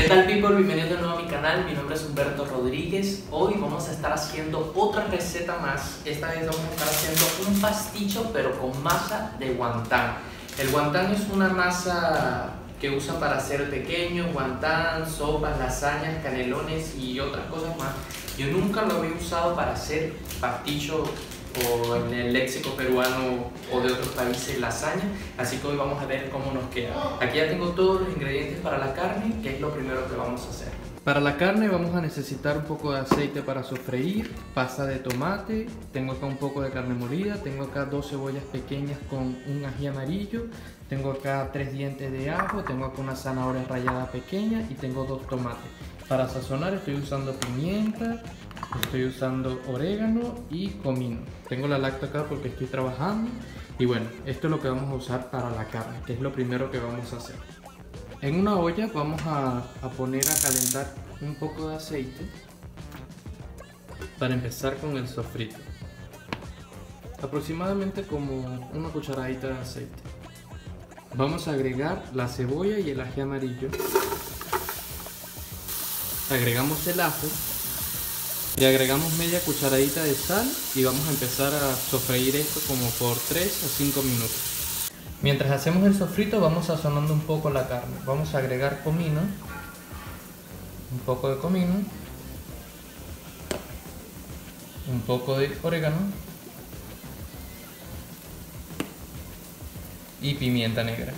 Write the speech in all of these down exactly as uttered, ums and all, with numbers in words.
tal, people? Bienvenidos de nuevo a mi canal. Mi nombre es Humberto Rodríguez. Hoy vamos a estar haciendo otra receta más. Esta vez vamos a estar haciendo un pasticho pero con masa de guantán. El guantán es una masa que usan para hacer pequeños, guantán, sopas, lasañas, canelones y otras cosas más. Yo nunca lo había usado para hacer pasticho o en el léxico peruano o de otros países lasaña, así que hoy vamos a ver cómo nos queda. Aquí ya tengo todos los ingredientes para la carne, que es lo primero que vamos a hacer. Para la carne vamos a necesitar un poco de aceite para sofreír, pasta de tomate, tengo acá un poco de carne molida, tengo acá dos cebollas pequeñas con un ají amarillo, tengo acá tres dientes de ajo, tengo acá una zanahoria rallada pequeña y tengo dos tomates. Para sazonar estoy usando pimienta, estoy usando orégano y comino. Tengo la lacto acá porque estoy trabajando. Y bueno, esto es lo que vamos a usar para la carne, que es lo primero que vamos a hacer. En una olla vamos a, a poner a calentar un poco de aceite para empezar con el sofrito. Aproximadamente como una cucharadita de aceite. Vamos a agregar la cebolla y el ají amarillo. Agregamos el ajo y agregamos media cucharadita de sal y vamos a empezar a sofreír esto como por tres a cinco minutos. Mientras hacemos el sofrito vamos sazonando un poco la carne. Vamos a agregar comino, un poco de comino, un poco de orégano y pimienta negra.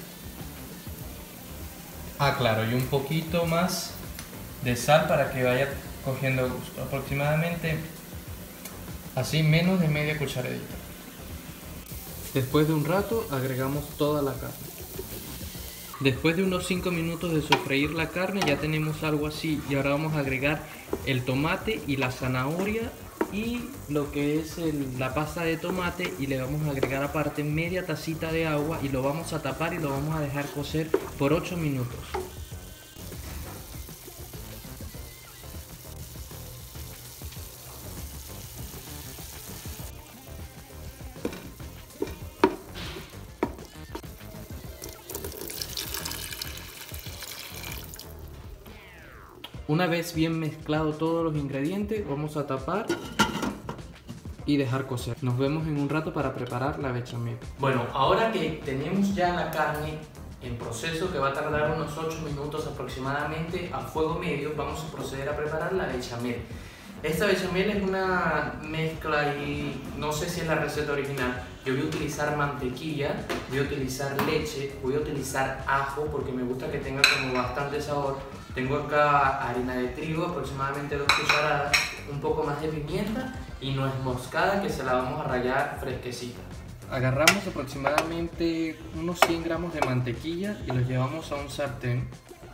Ah, claro, y un poquito más de sal para que vaya cogiendo gusto, aproximadamente así menos de media cucharadita. Después de un rato agregamos toda la carne. Después de unos cinco minutos de sofreír la carne ya tenemos algo así, y ahora vamos a agregar el tomate y la zanahoria y lo que es el, la pasta de tomate, y le vamos a agregar aparte media tacita de agua y lo vamos a tapar y lo vamos a dejar cocer por ocho minutos. Una vez bien mezclado todos los ingredientes, vamos a tapar y dejar cocer. Nos vemos en un rato para preparar la bechamel. Bueno, ahora que tenemos ya la carne en proceso, que va a tardar unos ocho minutos aproximadamente a fuego medio, vamos a proceder a preparar la bechamel. Esta bechamel es una mezcla y no sé si es la receta original. Yo voy a utilizar mantequilla, voy a utilizar leche, voy a utilizar ajo porque me gusta que tenga como bastante sabor. Tengo acá harina de trigo, aproximadamente dos cucharadas, un poco más de pimienta y nuez moscada que se la vamos a rallar fresquecita. Agarramos aproximadamente unos cien gramos de mantequilla y los llevamos a un sartén.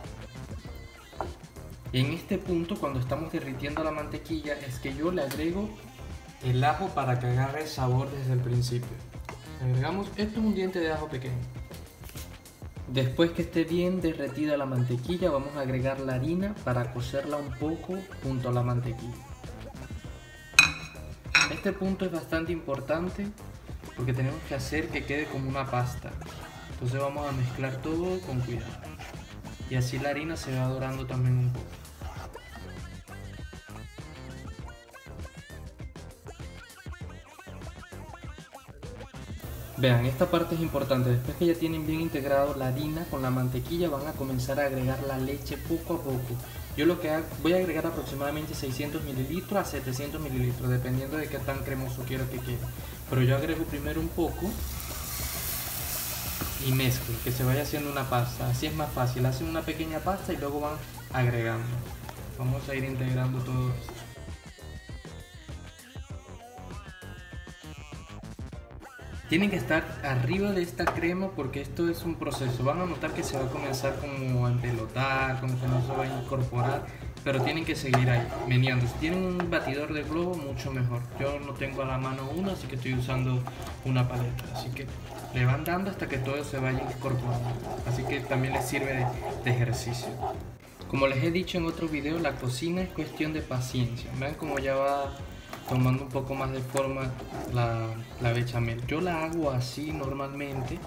Y en este punto, cuando estamos derritiendo la mantequilla, es que yo le agrego el ajo para que agarre sabor desde el principio. Agregamos, esto es un diente de ajo pequeño. Después que esté bien derretida la mantequilla, vamos a agregar la harina para cocerla un poco junto a la mantequilla. Este punto es bastante importante porque tenemos que hacer que quede como una pasta. Entonces vamos a mezclar todo con cuidado. Y así la harina se va dorando también un poco. Vean, esta parte es importante. Después que ya tienen bien integrado la harina con la mantequilla, van a comenzar a agregar la leche poco a poco. Yo lo que hago, voy a agregar aproximadamente seiscientos mililitros a setecientos mililitros, dependiendo de qué tan cremoso quiero que quede. Pero yo agrego primero un poco y mezclo, que se vaya haciendo una pasta. Así es más fácil. Hacen una pequeña pasta y luego van agregando. Vamos a ir integrando todo esto. Tienen que estar arriba de esta crema porque esto es un proceso. Van a notar que se va a comenzar como a empelotar, como que no se va a incorporar, pero tienen que seguir ahí, meneando. Si tienen un batidor de globo, mucho mejor. Yo no tengo a la mano uno, así que estoy usando una paleta. Así que le van dando hasta que todo se vaya incorporando. Así que también les sirve de, de ejercicio. Como les he dicho en otro video, la cocina es cuestión de paciencia. Vean cómo ya va tomando un poco más de forma la, la bechamel. Yo la hago así normalmente,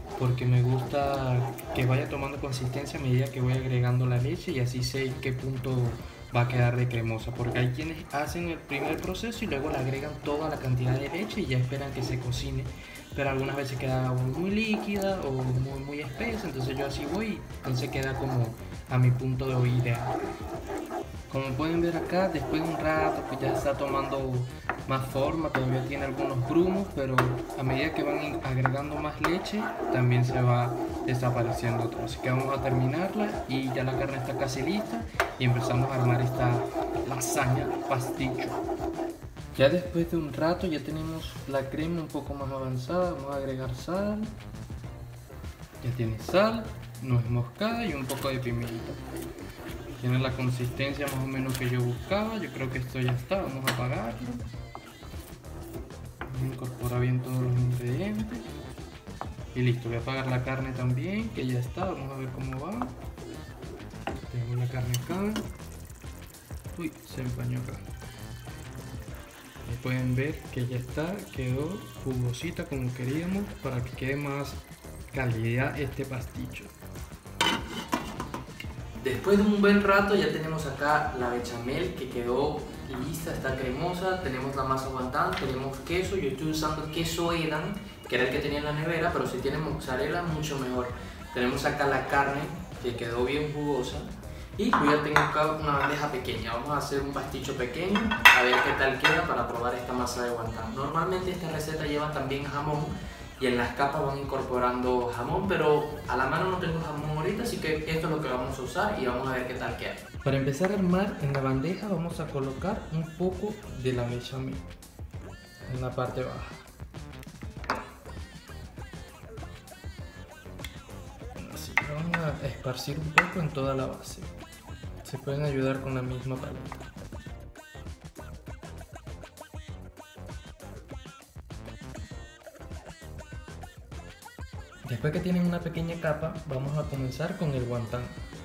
porque me gusta que vaya tomando consistencia a medida que voy agregando la leche y así sé en qué punto va a quedar de cremosa, porque hay quienes hacen el primer proceso y luego le agregan toda la cantidad de leche y ya esperan que se cocine, pero algunas veces queda muy líquida o muy, muy espesa, entonces yo así voy y entonces queda como a mi punto de ideal. Como pueden ver acá, después de un rato pues ya está tomando más forma, todavía tiene algunos grumos, pero a medida que van agregando más leche también se va desapareciendo todo. Así que vamos a terminarla y ya la carne está casi lista y empezamos a armar esta lasaña pasticho. Ya después de un rato ya tenemos la crema un poco más avanzada, vamos a agregar sal, ya tiene sal, nuez moscada y un poco de pimienta. Tiene la consistencia más o menos que yo buscaba, yo creo que esto ya está, vamos a apagarlo. Vamos a incorporar bien todos los ingredientes. Y listo, voy a apagar la carne también, que ya está, vamos a ver cómo va. Tenemos la carne acá. Uy, se empañó acá. Ahí pueden ver que ya está, quedó jugosita como queríamos para que quede más calidad este pasticho. Después de un buen rato ya tenemos acá la bechamel que quedó lista, está cremosa, tenemos la masa wonton, tenemos queso, yo estoy usando queso Edam, que era el que tenía en la nevera, pero si tiene mozzarella mucho mejor. Tenemos acá la carne que quedó bien jugosa y yo ya tengo acá una bandeja pequeña, vamos a hacer un pasticho pequeño a ver qué tal queda para probar esta masa de wonton. Normalmente esta receta lleva también jamón y en las capas van incorporando jamón, pero a la mano no tengo jamón ahorita, así que esto es lo que vamos a usar y vamos a ver qué tal queda. Para empezar a armar, en la bandeja vamos a colocar un poco de la bechamel en la parte baja. Así, vamos a esparcir un poco en toda la base. Se pueden ayudar con la misma paleta. Después que tienen una pequeña capa, vamos a comenzar con el wonton.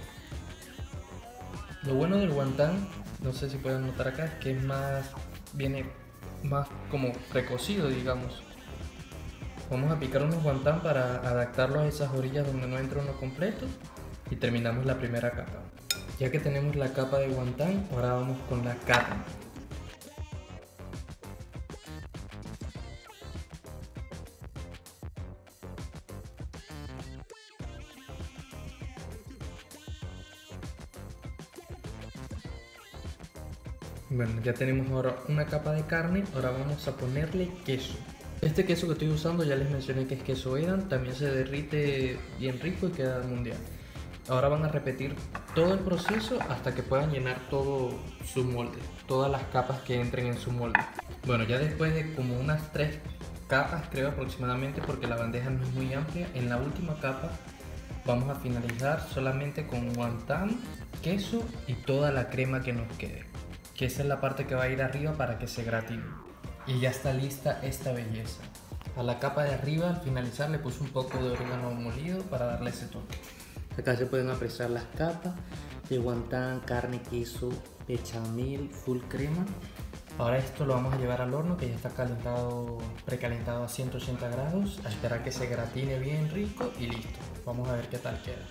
Lo bueno del wonton, no sé si pueden notar acá, es que es más, viene más como precocido, digamos. Vamos a picar unos wonton para adaptarlos a esas orillas donde no entra uno completo y terminamos la primera capa. Ya que tenemos la capa de wonton, ahora vamos con la carne. Bueno, ya tenemos ahora una capa de carne, ahora vamos a ponerle queso. Este queso que estoy usando ya les mencioné que es queso Edam, también se derrite bien rico y queda mundial. Ahora van a repetir todo el proceso hasta que puedan llenar todo su molde, todas las capas que entren en su molde. Bueno, ya después de como unas tres capas creo aproximadamente, porque la bandeja no es muy amplia, en la última capa vamos a finalizar solamente con wonton, queso y toda la crema que nos quede, que esa es la parte que va a ir arriba para que se gratine. Y ya está lista esta belleza. A la capa de arriba al finalizar le puse un poco de orégano molido para darle ese toque. Acá se pueden apreciar las capas de wonton, carne, queso, bechamel, full crema. Ahora esto lo vamos a llevar al horno que ya está calentado, precalentado a ciento ochenta grados, a esperar que se gratine bien rico y listo. Vamos a ver qué tal queda.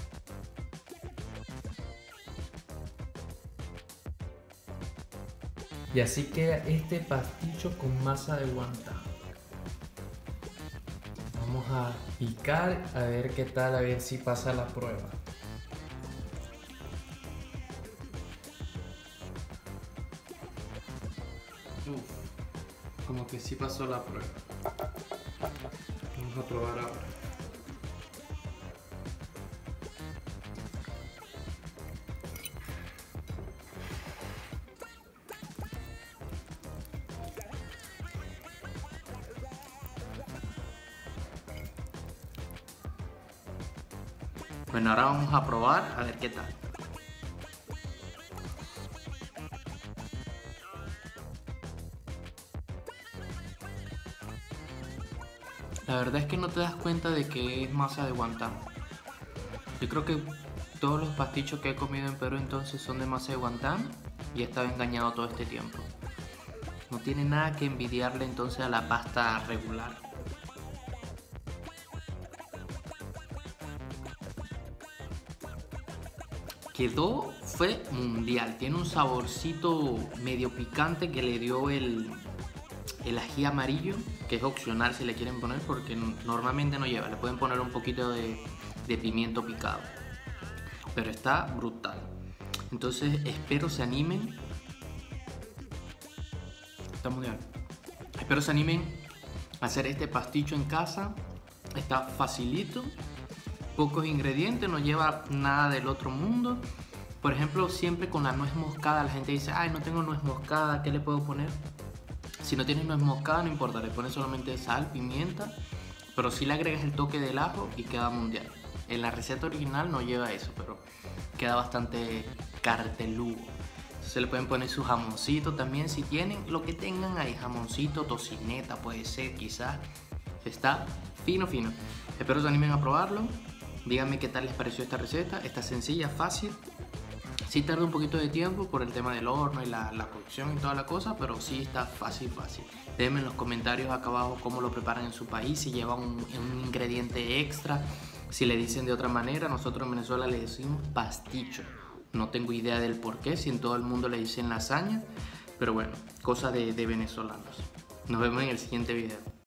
Y así queda este pasticho con masa de wonton. Vamos a picar a ver qué tal, a ver si pasa la prueba. Uf, como que sí pasó la prueba. Vamos a probar ahora. Bueno, ahora vamos a probar a ver qué tal. La verdad es que no te das cuenta de que es masa de wonton. Yo creo que todos los pastichos que he comido en Perú entonces son de masa de wonton y he estado engañado todo este tiempo. No tiene nada que envidiarle entonces a la pasta regular. quedó, fue mundial. Tiene un saborcito medio picante que le dio el, el ají amarillo, que es opcional si le quieren poner, porque normalmente no lleva. Le pueden poner un poquito de, de pimiento picado, pero está brutal. Entonces espero se animen. Está mundial. Espero se animen a hacer este pasticho en casa. Está facilito, pocos ingredientes, no lleva nada del otro mundo. Por ejemplo, siempre con la nuez moscada la gente dice, ay, no tengo nuez moscada, ¿qué le puedo poner? Si no tienes nuez moscada no importa, le pones solamente sal, pimienta, pero si le agregas el toque del ajo y queda mundial. En la receta original no lleva eso, pero queda bastante carteludo. Entonces le pueden poner su jamoncito también si tienen, lo que tengan ahí, jamoncito, tocineta puede ser quizás. Está fino fino. Espero se animen a probarlo. Díganme qué tal les pareció esta receta. Está sencilla, fácil. Sí tarda un poquito de tiempo por el tema del horno y la, la cocción y toda la cosa, pero sí está fácil, fácil. Déjenme en los comentarios acá abajo cómo lo preparan en su país, si lleva un, un ingrediente extra, si le dicen de otra manera. Nosotros en Venezuela le decimos pasticho. No tengo idea del por qué, si en todo el mundo le dicen lasaña, pero bueno, cosa de, de venezolanos. Nos vemos en el siguiente video.